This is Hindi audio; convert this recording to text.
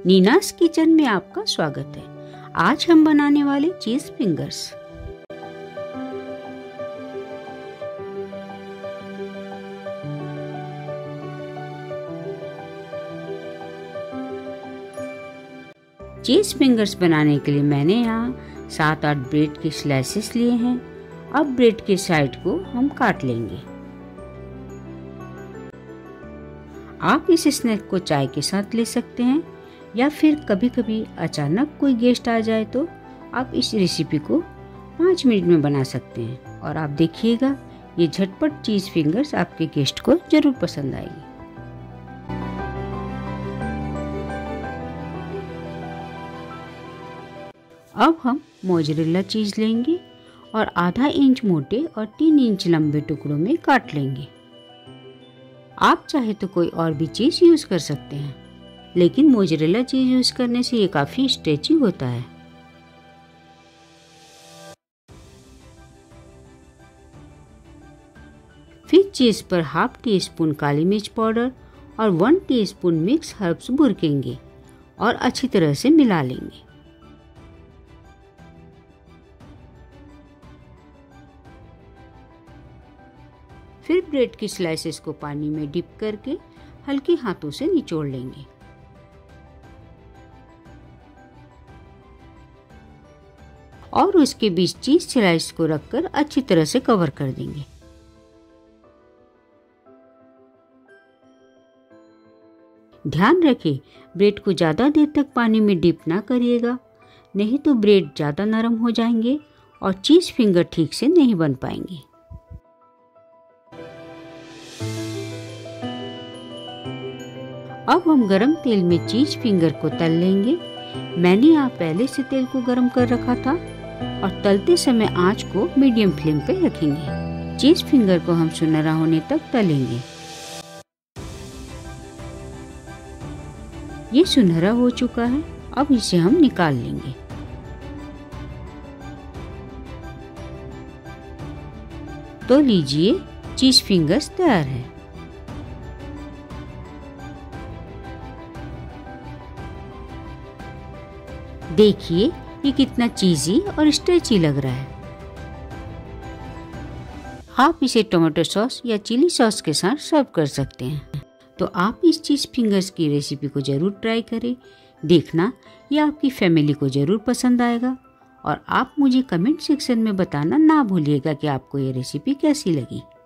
नीनास किचन में आपका स्वागत है। आज हम बनाने वाले चीज फिंगर्स। चीज फिंगर्स बनाने के लिए मैंने यहाँ 7-8 ब्रेड के स्लाइसेस लिए हैं। अब ब्रेड के साइड को हम काट लेंगे। आप इस स्नैक को चाय के साथ ले सकते हैं या फिर कभी कभी अचानक कोई गेस्ट आ जाए तो आप इस रेसिपी को 5 मिनट में बना सकते हैं और आप देखिएगा ये झटपट चीज फिंगर्स आपके गेस्ट को जरूर पसंद आएगी। अब हम मोज़रेला चीज लेंगे और आधा इंच मोटे और 3 इंच लंबे टुकड़ों में काट लेंगे। आप चाहे तो कोई और भी चीज यूज कर सकते हैं, लेकिन मोज़रेला चीज यूज करने से ये काफी स्ट्रेची होता है। फिर चीज पर हाफ टी स्पून काली मिर्च पाउडर और 1 टीस्पून मिक्स हर्ब्स बुरकेंगे और अच्छी तरह से मिला लेंगे। फिर ब्रेड की स्लाइसेस को पानी में डिप करके हल्के हाथों से निचोड़ लेंगे। और उसके बीच चीज स्लाइस को रखकर अच्छी तरह से कवर कर देंगे। ध्यान रखें, ब्रेड को ज्यादा देर तक पानी में डिप ना करिएगा, नहीं तो ब्रेड ज्यादा नरम हो जाएंगे और चीज फिंगर ठीक से नहीं बन पाएंगे। अब हम गरम तेल में चीज फिंगर को तल लेंगे। मैंने यहाँ पहले से तेल को गरम कर रखा था और तलते समय आंच को मीडियम फ्लेम पे रखेंगे। चीज फिंगर को हम सुनहरा होने तक तलेंगे। ये सुनहरा हो चुका है, अब इसे हम निकाल लेंगे। तो लीजिए, चीज फिंगर्स तैयार है। देखिए ये कितना चीजी और स्ट्रेची लग रहा है। आप इसे टोमेटो सॉस या चिली सॉस के साथ सर्व कर सकते हैं। तो आप इस चीज फिंगर्स की रेसिपी को जरूर ट्राई करें। देखना ये आपकी फैमिली को जरूर पसंद आएगा और आप मुझे कमेंट सेक्शन में बताना ना भूलिएगा कि आपको ये रेसिपी कैसी लगी।